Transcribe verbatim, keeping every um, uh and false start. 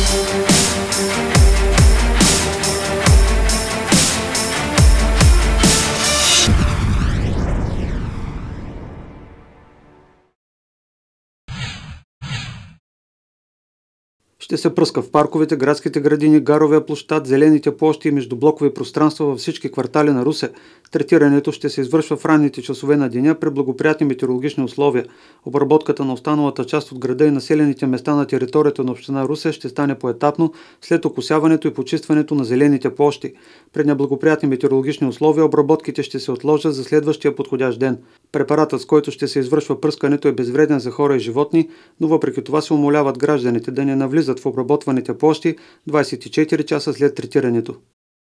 Ще се пръска в парковете, градските градини, гаровия площад, зелените площи и междублокови пространства във всички квартали на Русе. Третирането ще се извършва в ранните часове на деня при благоприятни метеорологични условия. Обработката на останалата част от града и населените места на територията на община Русе ще стане поетапно след окосяването и почистването на зелените площи. При неблагоприятни метеорологични условия обработките ще се отложат за следващия подходящ ден. Препаратът, с който ще се извършва пръскането, е безвреден за хора и животни, но въпреки това се умоляват гражданите да не навлизат в обработваните площи двадесет и четири часа след третирането.